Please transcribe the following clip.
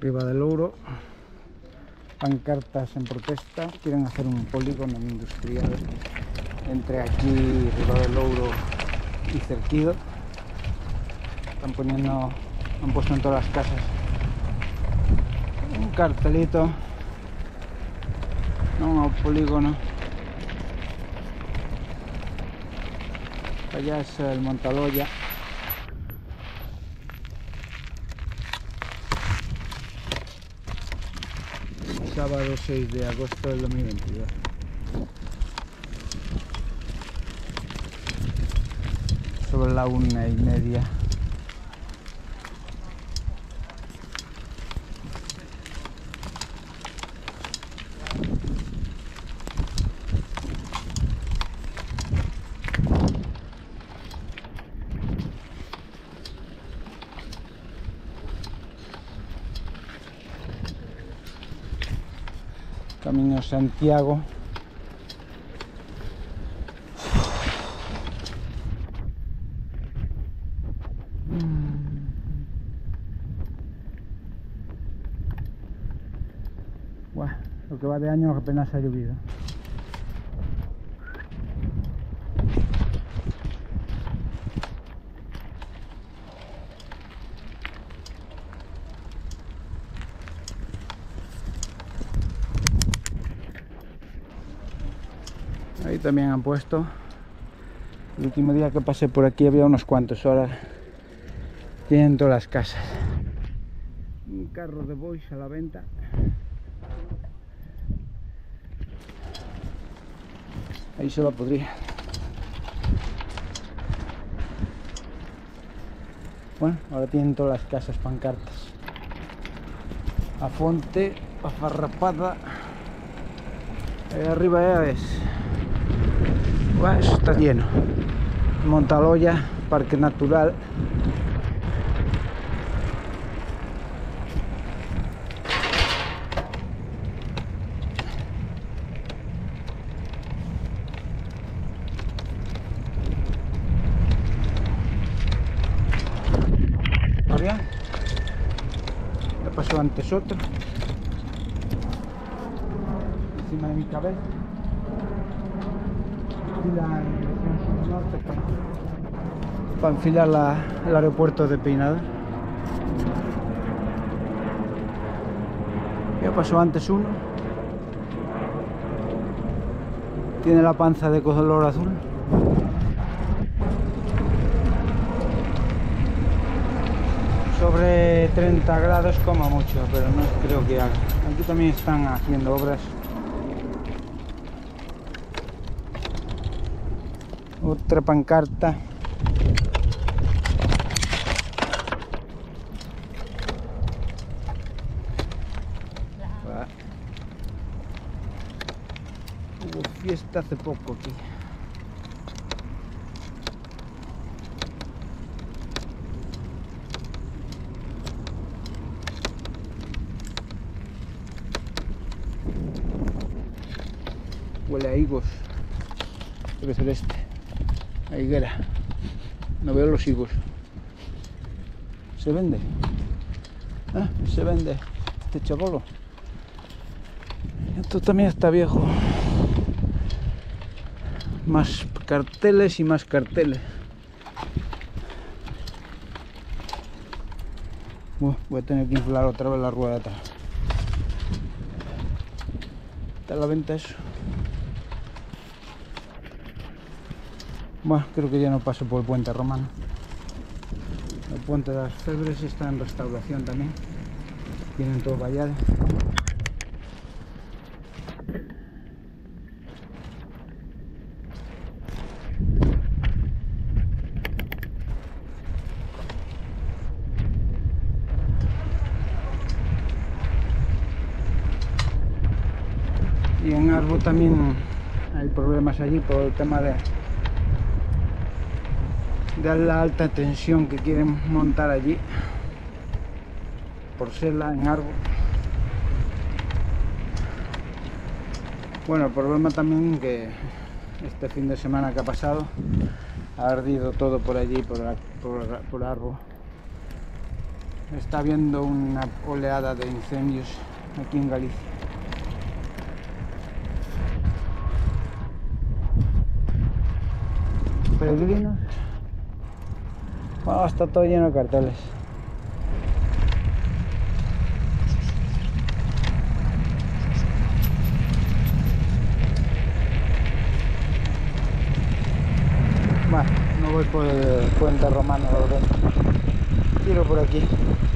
Riba del Ouro, pancartas en protesta, quieren hacer un polígono industrial entre aquí, Riba del Ouro y Cerquido. Están poniendo, han puesto en todas las casas un cartelito, no un polígono. Allá es el Montaloya. Sábado 6 de agosto del 2022. Sobre la 1:30. Camino Santiago. Buah, lo que va de año apenas ha llovido. Ahí también han puesto. El último día que pasé por aquí había unos cuantos, ahora tienen todas las casas. Un carro de bois a la venta. Ahí se va a pudrir. Bueno, ahora tienen todas las casas pancartas. A Fonte, a Farrapada. Ahí arriba ya ves. Buah, eso está lleno. Montaloya, parque natural. Ya pasó antes otro encima de mi cabeza. Fila en dirección sur-norte para enfilar el aeropuerto de Peinado. Ya pasó antes uno. Tiene la panza de color azul. Sobre 30 grados como mucho, pero no creo que haga. Aquí también están haciendo obras. Otra pancarta. Hubo fiesta hace poco aquí. Huele a higos. Debe ser este. A higuera. No veo los higos. ¿Se vende? ¿Ah? Se vende este chabolo. Esto también está viejo. Más carteles y más carteles. Voy a tener que inflar otra vez la rueda de atrás. ¿Está a la venta eso? Bueno, creo que ya no paso por el puente romano. El puente de las Febres está en restauración también. Tienen todo vallado. Y en Arbo también hay problemas allí por el tema de la alta tensión que quieren montar allí por Sela en Arbo. Bueno, el problema también que este fin de semana que ha pasado ha ardido todo por allí, por Arbo. está habiendo una oleada de incendios aquí en Galicia. Peregrinos. Bueno, está todo lleno de carteles. Bueno, no voy por el puente romano, lo veo. Tiro por aquí.